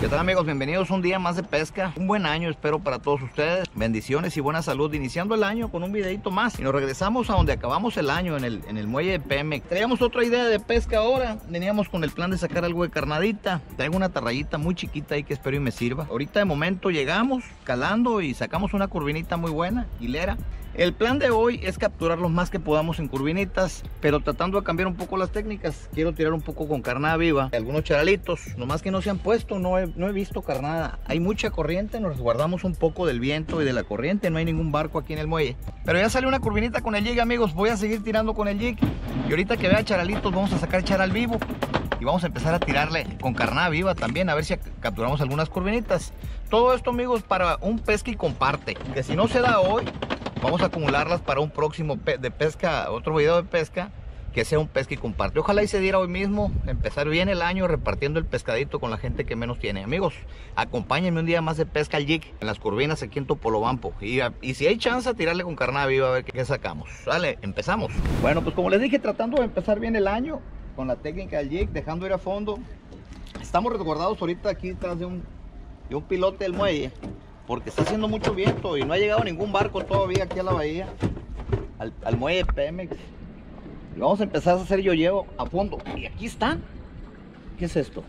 ¿Qué tal, amigos? Bienvenidos a un día más de pesca. Un buen año espero para todos ustedes. Bendiciones y buena salud. Iniciando el año con un videito más. Y nos regresamos a donde acabamos el año, en el muelle de Pemex. Traíamos otra idea de pesca ahora. Veníamos con el plan de sacar algo de carnadita. Traigo una tarrayita muy chiquita ahí que espero y me sirva. Ahorita de momento llegamos calando y sacamos una curvinita muy buena, hilera. El plan de hoy es capturar lo más que podamos en curvinitas, pero tratando de cambiar un poco las técnicas. Quiero tirar un poco con carnada viva, algunos charalitos, nomás que no se han puesto, no he visto carnada. Hay mucha corriente, nos resguardamos un poco del viento y de la corriente, no hay ningún barco aquí en el muelle. Pero ya salió una curvinita con el jig, amigos, voy a seguir tirando con el jig. Y ahorita que vea charalitos vamos a sacar charal vivo y vamos a empezar a tirarle con carnada viva también, a ver si capturamos algunas curvinitas. Todo esto, amigos, para un pesca y comparte, que si no se da hoy, vamos a acumularlas para un próximo de pesca, otro video de pesca, que sea un pesca y comparte. Ojalá y se diera hoy mismo, empezar bien el año repartiendo el pescadito con la gente que menos tiene. Amigos, acompáñenme un día más de pesca al jig en las curvinas aquí en Topolobampo. Y si hay chance, tirarle con carnada viva a ver qué sacamos. Sale, empezamos. Bueno, pues como les dije, tratando de empezar bien el año con la técnica del jig, dejando ir a fondo. Estamos resguardados ahorita aquí detrás de un pilote del muelle, porque está haciendo mucho viento y no ha llegado ningún barco todavía aquí a la bahía, al muelle de Pemex. Y vamos a empezar a hacer yo-llevo a fondo. Y aquí está. ¿Qué es esto?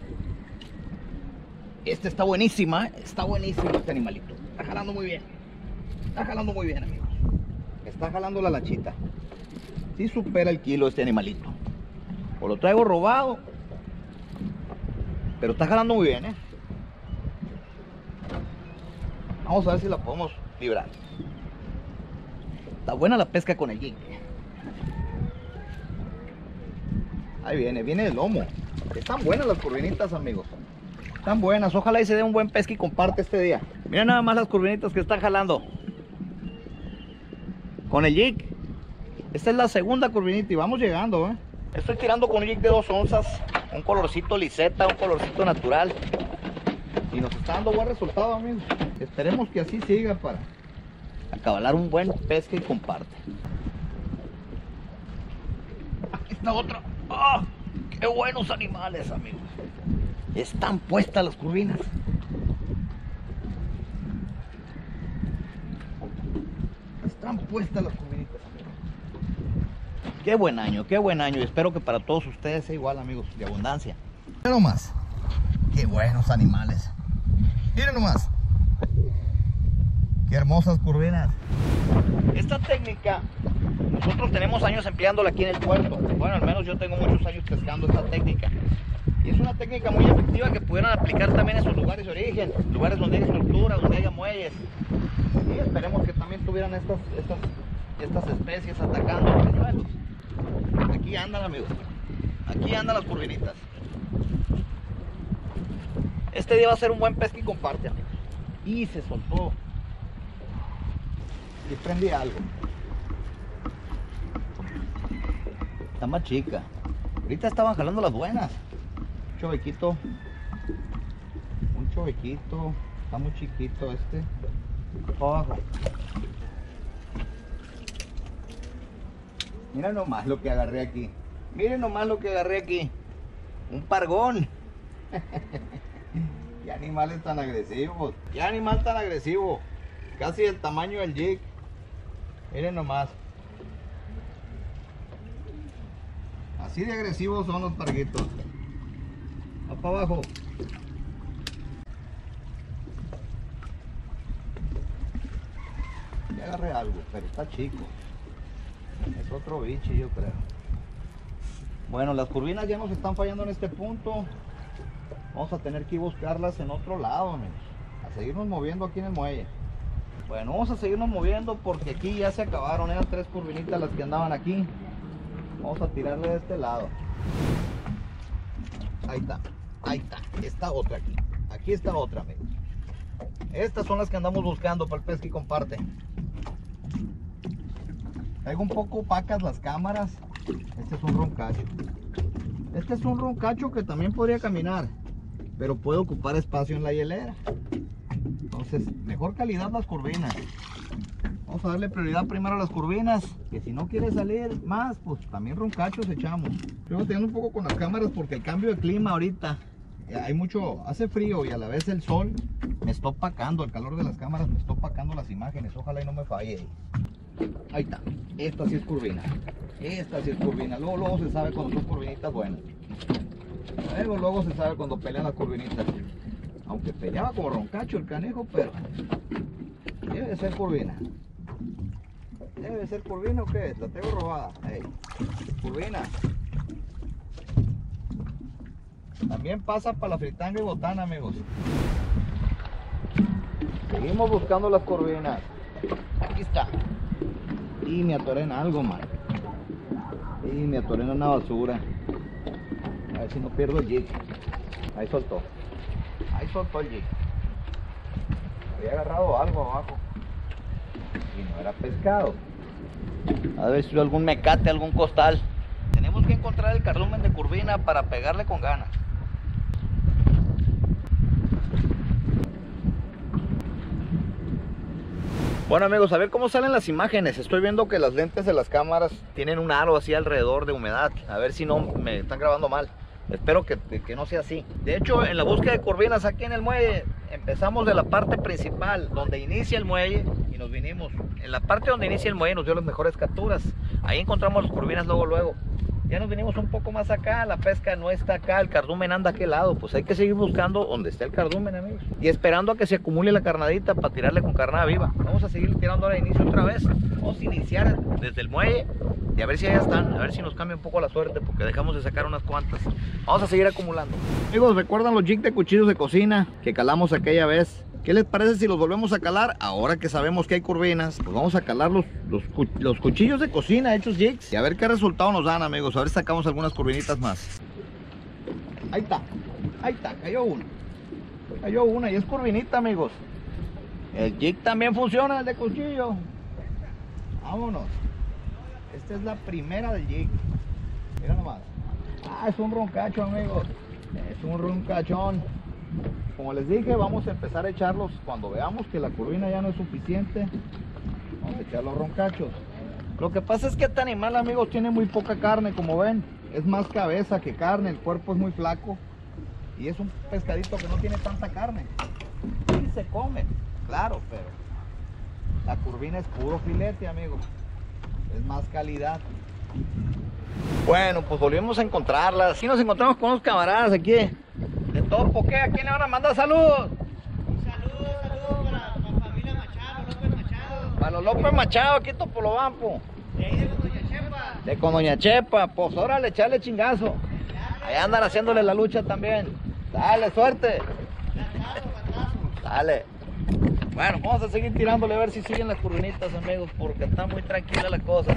Este está buenísima, está buenísimo este animalito. Está jalando muy bien. Está jalando muy bien, amigos. Está jalando la lachita. Sí supera el kilo este animalito. O lo traigo robado, pero está jalando muy bien, Vamos a ver si la podemos librar. Está buena la pesca con el jig. Ahí viene el lomo. Están buenas las curvinitas, amigos. Están buenas. Ojalá y se dé un buen pesca y comparte este día. Miren nada más las curvinitas que están jalando con el jig. Esta es la segunda curvinita y vamos llegando, Estoy tirando con un jig de 2 onzas. Un colorcito liseta, un colorcito natural. Y nos está dando buen resultado, amigos. Esperemos que así siga para acabalar un buen pesca y comparte. Aquí está otra. ¡Oh! ¡Qué buenos animales, amigos! Están puestas las curvinas. Están puestas las curvinitas, amigos. Qué buen año, qué buen año. Y espero que para todos ustedes sea igual, amigos, de abundancia. Miren nomás. Qué buenos animales. Miren nomás. Qué hermosas curvinas. Esta técnica, nosotros tenemos años empleándola aquí en el puerto. Bueno, al menos yo tengo muchos años pescando esta técnica. Y es una técnica muy efectiva que pudieran aplicar también en sus lugares de origen, lugares donde hay estructura, donde haya muelles. Y esperemos que también tuvieran estas especies atacando los peñuelos. Aquí andan, amigos. Aquí andan las curvinitas. Este día va a ser un buen pesca y comparte, amigos. Y se soltó. Y prendí algo. Está más chica. Ahorita estaban jalando las buenas. Un chovequito. Un chovequito. Está muy chiquito este. Abajo. Miren nomás lo que agarré aquí. Miren nomás lo que agarré aquí. Un pargón. Qué animales tan agresivos. Qué animal tan agresivo. Casi el tamaño del jig. Miren nomás. Así de agresivos son los parguitos. Va para abajo. Ya agarré algo, pero está chico. Es otro bicho, yo creo. Bueno, las curvinas ya nos están fallando en este punto. Vamos a tener que ir buscarlas en otro lado, amigos. A seguirnos moviendo aquí en el muelle. Bueno, vamos a seguirnos moviendo porque aquí ya se acabaron. Eran 3 curvinitas las que andaban aquí. Vamos a tirarle de este lado. Ahí está. Ahí está. Está otra aquí. Aquí está otra, amigos. Estas son las que andamos buscando para el pesca y comparte. Traigo un poco opacas las cámaras. Este es un roncacho. Este es un roncacho que también podría caminar, pero puede ocupar espacio en la hielera. Entonces, mejor calidad las curvinas. Vamos a darle prioridad primero a las curvinas, que si no quiere salir más, pues también roncachos echamos. Estoy batallando un poco con las cámaras porque el cambio de clima ahorita hay mucho, hace frío y a la vez el sol me está opacando, el calor de las cámaras me está opacando las imágenes. Ojalá y no me falle. Ahí está, esta sí es curvina. Esta sí es curvina. Luego se sabe cuando son curvinitas buenas. Luego se sabe cuando pelean las curvinitas. Aunque peleaba como roncacho el canejo, pero debe de ser curvina. ¿Debe de ser curvina o qué es? La tengo robada. Hey, curvina. También pasa para la fritanga y botana, amigos. Seguimos buscando las curvinas. Aquí está. Y me atoré en algo, man. Y me atoré en una basura. A ver si no pierdo el jig. Ahí soltó. Ahí soltó el jig. Había agarrado algo abajo. Y no era pescado. A ver si algún mecate, algún costal. Tenemos que encontrar el cardumen de curvina para pegarle con ganas. Bueno, amigos, a ver cómo salen las imágenes. Estoy viendo que las lentes de las cámaras tienen un aro así alrededor de humedad. A ver si no me están grabando mal. Espero que no sea así. De hecho, en la búsqueda de curvinas aquí en el muelle, empezamos de la parte principal, donde inicia el muelle, y nos vinimos. En la parte donde inicia el muelle nos dio las mejores capturas. Ahí encontramos las curvinas luego. Ya nos vinimos un poco más acá, la pesca no está acá, el cardumen anda a aquel lado. Pues hay que seguir buscando donde está el cardumen, amigos. Y esperando a que se acumule la carnadita para tirarle con carnada viva. Vamos a seguir tirando ahora de inicio otra vez. Vamos a iniciar desde el muelle y a ver si allá están, a ver si nos cambia un poco la suerte, porque dejamos de sacar unas cuantas. Vamos a seguir acumulando. Amigos, ¿recuerdan los jigs de cuchillos de cocina que calamos aquella vez? ¿Qué les parece si los volvemos a calar? Ahora que sabemos que hay curvinas, pues vamos a calar los cuchillos de cocina hechos jigs y a ver qué resultado nos dan, amigos. A ver si sacamos algunas curvinitas más. Ahí está, cayó una y es curvinita, amigos. El jig también funciona, el de cuchillo. Vámonos. Esta es la primera del jig. Mira nomás. Es un roncacho, amigos. Es un roncachón. Como les dije, vamos a empezar a echarlos cuando veamos que la curvina ya no es suficiente. Vamos a echar los roncachos. Lo que pasa es que este animal, amigos, tiene muy poca carne, como ven. Es más cabeza que carne, el cuerpo es muy flaco. Y es un pescadito que no tiene tanta carne. Y se come, claro, pero la curvina es puro filete, amigos. Es más calidad. Bueno, pues volvimos a encontrarlas. Aquí nos encontramos con unos camaradas aquí de todo Poqué. ¿A quién le van a mandar saludos? Un saludo para la familia Machado, López Machado. Para los López Machado, aquí en Topolobampo. De ahí de con Doña Chepa. De con Doña Chepa, pues órale, echarle chingazo. Ahí andan haciéndole la lucha también. Dale, suerte. Dale. Bueno, vamos a seguir tirándole a ver si siguen las curvinitas, amigos, porque está muy tranquila la cosa.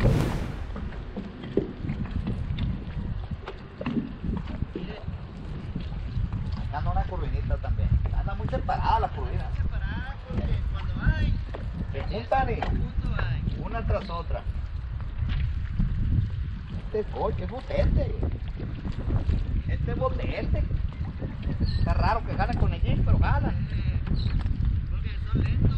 Acá anda una curvinita también. Anda muy separada la curvina. Separada porque cuando hay, Se juntan y junto hay. una tras otra. Este coche es botete. Este es botete. Está raro que jalan con el jig, pero jalan. Porque son lentos.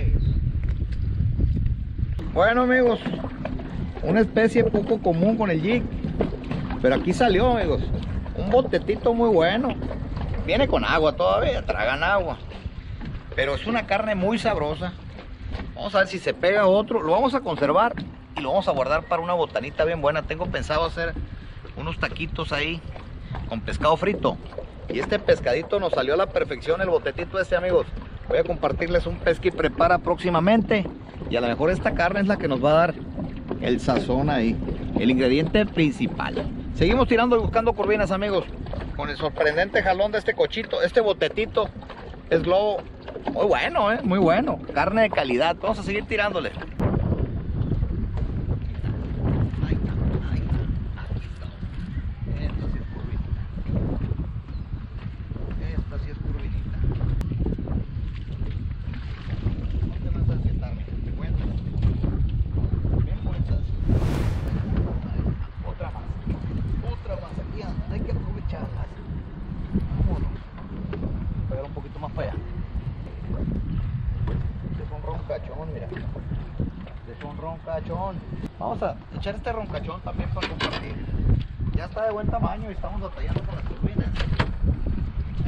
Bueno, amigos, una especie poco común con el jig, pero aquí salió, amigos, un botetito muy bueno. Viene con agua todavía, tragan agua, pero es una carne muy sabrosa. Vamos a ver si se pega otro. Lo vamos a conservar y lo vamos a guardar para una botanita bien buena. Tengo pensado hacer unos taquitos ahí con pescado frito. Y este pescadito nos salió a la perfección, el botetito este, amigos. Voy a compartirles un pesca y prepara próximamente. Y a lo mejor esta carne es la que nos va a dar el sazón ahí, el ingrediente principal. Seguimos tirando y buscando curvinas, amigos, con el sorprendente jalón de este cochito. Este botetito es globo. Muy bueno, muy bueno. Carne de calidad. Vamos a seguir tirándole. Vamos a echar este roncachón también para compartir. Ya está de buen tamaño y estamos batallando con las turbinas.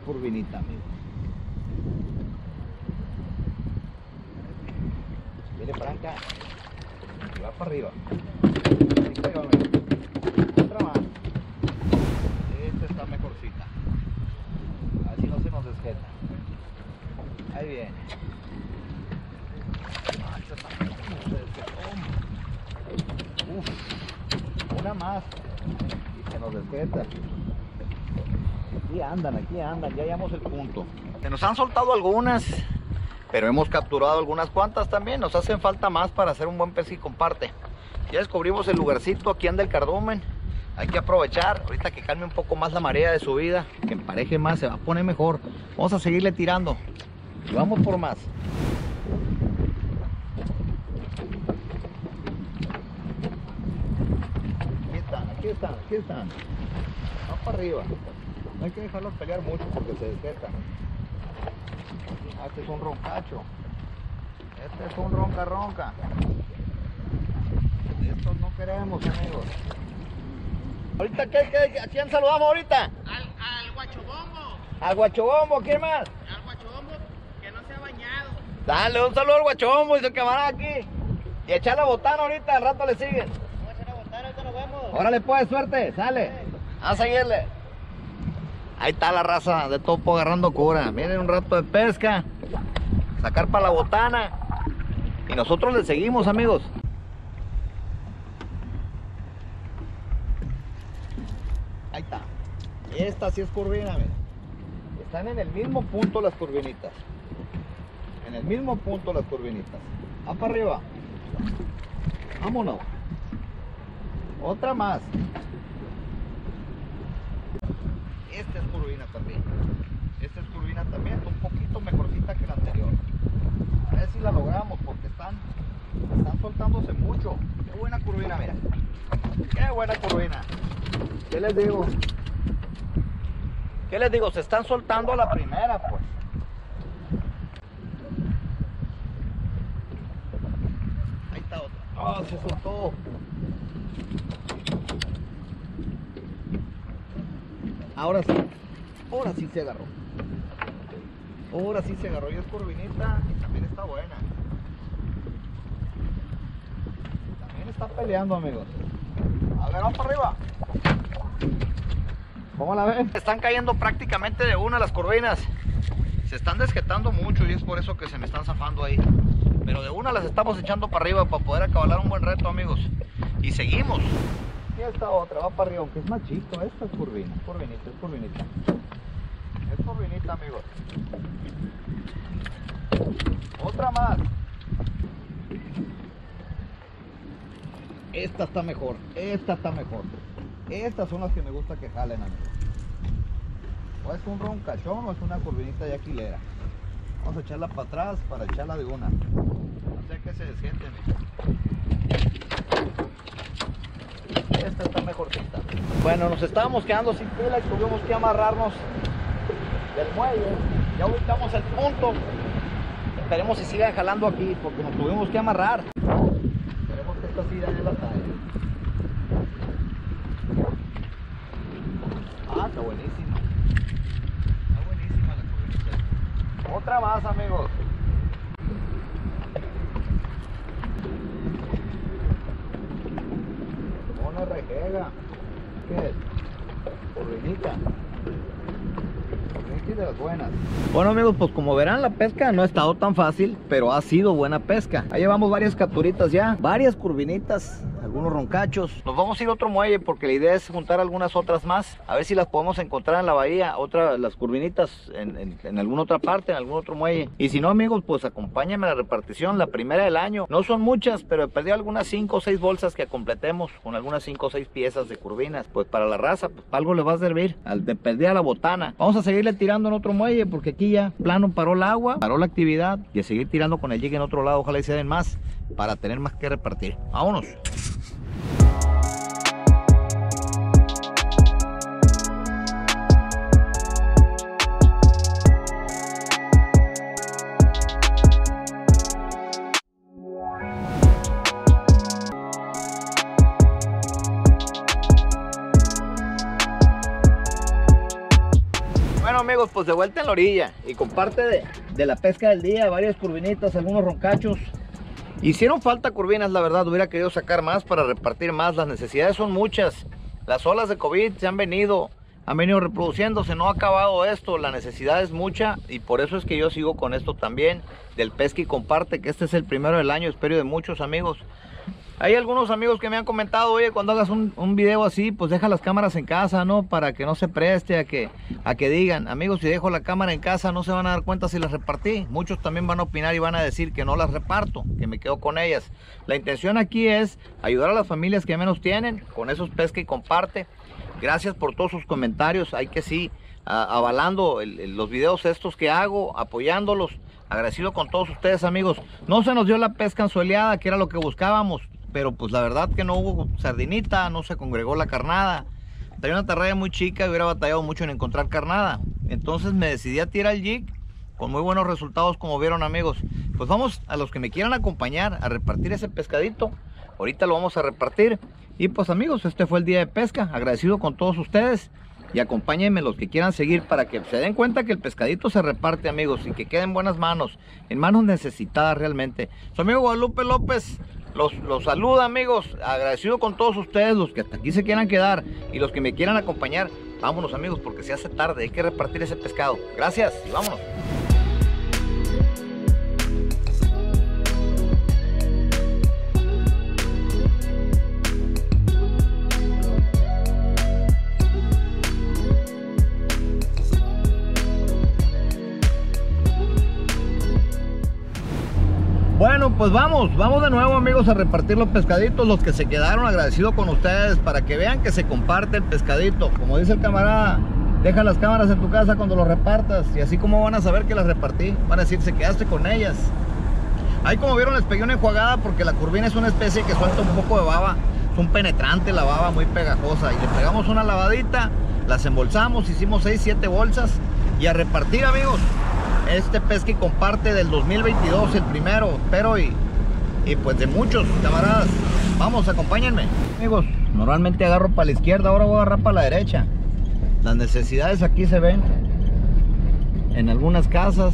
curvinita, amigo. Viene Franca y va para arriba. Ahí cayó, amigo. Otra más. Esta está mejorcita. A ver si no se nos desjeta. Ahí viene. Ah, esta está mejor. Se desjetó. Uf. Una más. Y se nos desjeta. Aquí andan, ya hallamos el punto. Se nos han soltado algunas, pero hemos capturado algunas cuantas también. Nos hacen falta más para hacer un buen pez y comparte. Ya descubrimos el lugarcito, aquí anda el cardumen. Hay que aprovechar, ahorita que calme un poco más la marea de subida, que empareje más, se va a poner mejor. Vamos a seguirle tirando y vamos por más. Aquí están. Vamos para arriba. No hay que dejarlos pelear mucho porque se desjetan. Este es un roncacho. Este es un ronca. Estos no queremos, amigos. ¿Ahorita a quién saludamos ahorita? Al guachobombo. Al guachobombo, ¿quién más? Al guachobombo que no se ha bañado. Dale un saludo al guachobombo y su camarada aquí. Y echar la botana ahorita, al rato le siguen. Vamos a echar la botana, ahorita nos vemos. Órale pues, suerte, sale. A seguirle. Ahí está la raza de topo agarrando cura. Vienen un rato de pesca, sacar para la botana y nosotros le seguimos, amigos. Ahí está. Esta sí es curvina, mira. Están en el mismo punto las curvinitas. En el mismo punto las curvinitas. Va para arriba. Vámonos. Otra más. Esta es curvina también. Esta es curvina también, un poquito mejorcita que la anterior. A ver si la logramos porque están soltándose mucho. Qué buena curvina, mira. Qué buena curvina. ¿Qué les digo? ¿Qué les digo? Se están soltando a la primera, pues. Ahí está otra. Oh, se soltó. Ahora sí se agarró. Ahora sí se agarró y es curvinita y también está buena. También está peleando, amigos. A ver, vamos para arriba. ¿Cómo la ven? Están cayendo prácticamente de una las curvinas. Se están desjetando mucho y es por eso que se me están zafando ahí. Pero de una las estamos echando para arriba para poder acabalar un buen reto, amigos. Y seguimos. Y esta otra va para arriba, aunque es más chico. Esta es curvina, curvinita, es curvinita. Es curvinita, amigos. Otra más. Esta está mejor, esta está mejor. Estas son las que me gusta que jalen, amigos. O es un roncachón o es una curvinita ya quilera. Vamos a echarla para atrás para echarla de una. No sé que se desjente, esta está mejorcita. Bueno, nos estábamos quedando sin pila y tuvimos que amarrarnos del muelle. Ya ubicamos el punto. Esperemos si sigan jalando aquí porque nos tuvimos que amarrar. Esperemos que esta siga en la talla. Ah, está buenísima. Está buenísima la curvinita. Otra más, amigos. Una rejega. ¿Qué es? Curvinita. De las buenas. Bueno, amigos, pues como verán, la pesca no ha estado tan fácil, pero ha sido buena pesca. Ahí llevamos varias capturitas ya, varias curvinitas, algunos roncachos. Nos vamos a ir a otro muelle porque la idea es juntar algunas otras más, a ver si las podemos encontrar en la bahía, las curvinitas en alguna otra parte, en algún otro muelle. Y si no, amigos, pues acompáñenme a la repartición, la primera del año. No son muchas, pero he perdido algunas 5 o 6 bolsas que completemos con algunas 5 o 6 piezas de curvinas. Pues para la raza, pues algo le va a servir. De perder a la botana. Vamos a seguirle tirando en otro muelle porque aquí ya plano paró el agua, paró la actividad, y a seguir tirando con el jig en otro lado. Ojalá y se den más para tener más que repartir. Vámonos. amigos, pues de vuelta en la orilla. Y con parte de la pesca del día, varias curvinitas, algunos roncachos. Hicieron falta curvinas, la verdad. Hubiera querido sacar más para repartir más. Las necesidades son muchas. Las olas de COVID se han venido reproduciéndose. No ha acabado esto. La necesidad es mucha. Y por eso es que yo sigo con esto también. Del pesca y comparte, que este es el primero del año. Espero de muchos amigos. Hay algunos amigos que me han comentado, oye, cuando hagas un video así, pues deja las cámaras en casa, ¿no? Para que no se preste a que digan, amigos, si dejo la cámara en casa no se van a dar cuenta si las repartí. Muchos también van a opinar y van a decir que no las reparto, que me quedo con ellas. La intención aquí es ayudar a las familias que menos tienen, con esos pesca y comparte. Gracias por todos sus comentarios, hay que sí, avalando los videos estos que hago, apoyándolos. Agradecido con todos ustedes, amigos. No se nos dio la pesca anzueleada, que era lo que buscábamos. Pero pues la verdad que no hubo sardinita, no se congregó la carnada. Tenía una tarraya muy chica y hubiera batallado mucho en encontrar carnada. Entonces me decidí a tirar el jig con muy buenos resultados, como vieron, amigos. Pues vamos, a los que me quieran acompañar a repartir ese pescadito. Ahorita lo vamos a repartir. Y pues amigos, este fue el día de pesca. Agradecido con todos ustedes. Y acompáñenme los que quieran seguir para que se den cuenta que el pescadito se reparte, amigos. Y que quede en buenas manos, en manos necesitadas realmente. Su amigo Guadalupe López los saluda, amigos. Agradecido con todos ustedes, los que hasta aquí se quieran quedar y los que me quieran acompañar. Vámonos, amigos, porque se hace tarde, hay que repartir ese pescado. Gracias y vámonos. Bueno, pues vamos de nuevo, amigos, a repartir los pescaditos. Los que se quedaron, agradecido con ustedes, para que vean que se comparte el pescadito. Como dice el camarada, deja las cámaras en tu casa cuando los repartas, y así como van a saber que las repartí, van a decir, se quedaste con ellas. Ahí, como vieron, les pegué una enjuagada porque la curvina es una especie que suelta un poco de baba. Es un penetrante la baba, muy pegajosa, y le pegamos una lavadita, las embolsamos, hicimos 6-7 bolsas y a repartir, amigos. Este pesca y comparte del 2022, el primero, espero, y pues de muchos, camaradas. Vamos, acompáñenme. Amigos, normalmente agarro para la izquierda, ahora voy a agarrar para la derecha. Las necesidades aquí se ven en algunas casas.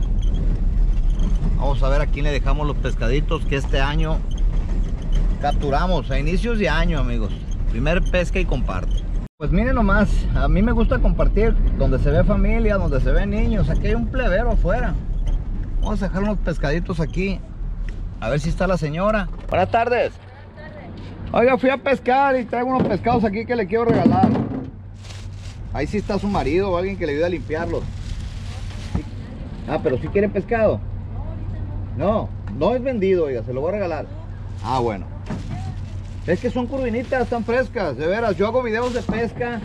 Vamos a ver a quién le dejamos los pescaditos que este año capturamos, a inicios de año, amigos. Primer pesca y comparte. Pues miren nomás, a mí me gusta compartir donde se ve familia, donde se ven niños. Aquí hay un plebero afuera. Vamos a dejar unos pescaditos aquí, a ver si está la señora. Buenas tardes. Oiga, fui a pescar y traigo unos pescados aquí que le quiero regalar. Ahí sí está su marido o alguien que le ayude a limpiarlos. Sí. Ah, pero si quiere pescado. No, no es vendido, oiga, se lo voy a regalar. Ah, bueno. Es que son curvinitas, están frescas, de veras. Yo hago videos de pesca.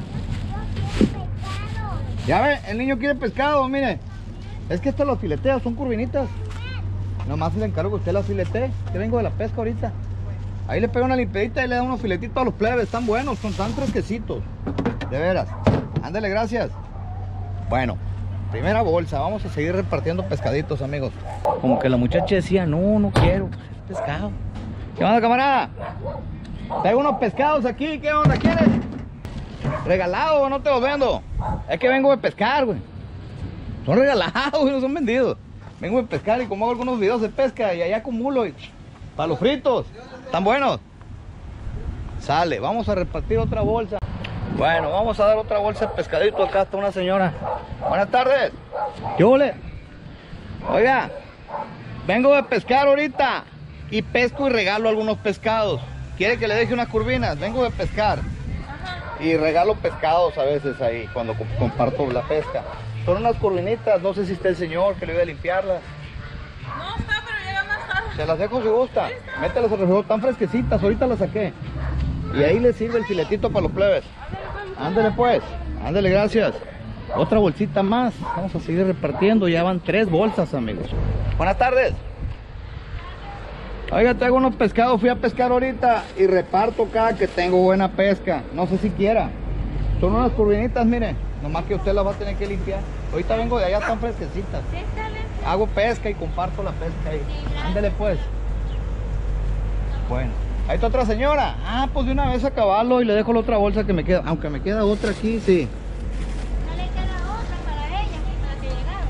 Ya ve, el niño quiere pescado, mire. Es que esto lo filetea, son curvinitas. Nomás le encargo que usted las filetee. Que vengo de la pesca ahorita. Ahí le pega una limpiadita y le da unos filetitos a los plebes. Están buenos, son tan fresquecitos. De veras. Ándale, gracias. Bueno, primera bolsa. Vamos a seguir repartiendo pescaditos, amigos. Como que la muchacha decía, no quiero pescado. ¿Qué onda, camarada? Traigo unos pescados aquí, ¿qué onda? ¿Quieres? Regalado, no te los vendo. Es que vengo de pescar, güey. Son regalados, güey, no son vendidos. Vengo de pescar y como hago algunos videos de pesca y ahí acumulo y para los fritos. ¿Están buenos? Sale, vamos a repartir otra bolsa. Bueno, vamos a dar otra bolsa de pescadito. Acá está una señora. Buenas tardes. ¿Qué ole? Oiga, vengo de pescar ahorita y pesco y regalo algunos pescados. ¿Quiere que le deje unas curvinas? Vengo de pescar y regalo pescados a veces ahí cuando comparto la pesca. Son unas curvinitas, no sé si está el señor que le voy a limpiarlas. No está, pero llega más tarde. Se las dejo si gusta. Mételas al refrigerador, están fresquecitas, ahorita las saqué. Y ahí le sirve el filetito para los plebes. Ándele pues, ándele, gracias. Otra bolsita más, vamos a seguir repartiendo, ya van 3 bolsas, amigos. Buenas tardes. Oiga, traigo unos pescados, fui a pescar ahorita y reparto cada que tengo buena pesca. No sé si quiera. Son unas curvinitas, mire. Nomás que usted las va a tener que limpiar. Ahorita vengo de allá, están fresquecitas. Sí, está bien. Hago pesca y comparto la pesca ahí. Sí, gracias. Ándele pues. Bueno, ahí está otra señora. Ah, pues de una vez acabarlo y le dejo la otra bolsa que me queda. Aunque me queda otra aquí, sí. No le queda otra para ella.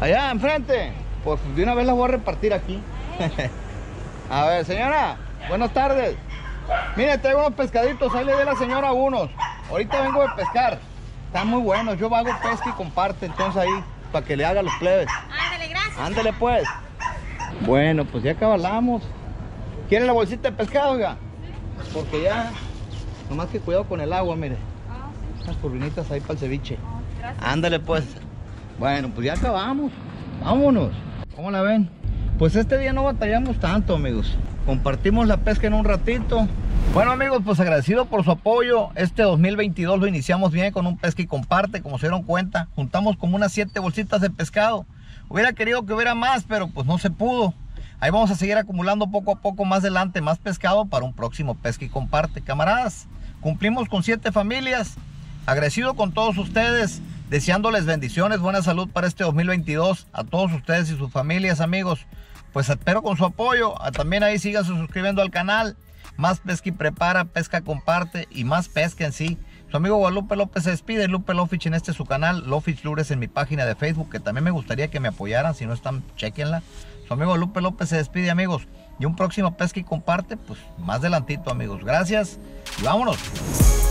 Allá enfrente. Pues de una vez las voy a repartir aquí. A ver, señora, buenas tardes. Mire, traigo unos pescaditos, ahí le di a la señora unos. Ahorita vengo de pescar. Están muy buenos, yo hago pesca y comparte, entonces ahí, para que le haga los plebes. Ándale, gracias. Ándale pues. Bueno, pues ya cabalamos. ¿Quiere la bolsita de pescado, oiga? Porque ya, nomás que cuidado con el agua, mire. Sí. Unas turbinitas ahí para el ceviche. Gracias. Ándale pues. Bueno, pues ya acabamos. Vámonos. ¿Cómo la ven? Pues este día no batallamos tanto, amigos. Compartimos la pesca en un ratito. Bueno, amigos, pues agradecido por su apoyo. Este 2022 lo iniciamos bien con un pesca y comparte. Como se dieron cuenta, juntamos como unas 7 bolsitas de pescado. Hubiera querido que hubiera más, pero pues no se pudo. Ahí vamos a seguir acumulando poco a poco más adelante más pescado para un próximo pesca y comparte. Camaradas, cumplimos con 7 familias. Agradecido con todos ustedes, deseándoles bendiciones, buena salud para este 2022 a todos ustedes y sus familias, amigos. Pues espero con su apoyo. También ahí síganse suscribiendo al canal. Más pesca y prepara, pesca comparte y más pesca en sí. Su amigo Guadalupe López se despide. Lupe Lofich en su canal, Lofich Lures en mi página de Facebook, que también me gustaría que me apoyaran. Si no están, chequenla. Su amigo Lupe López se despide, amigos. Y un próximo pesca y comparte, pues más adelantito, amigos. Gracias y vámonos.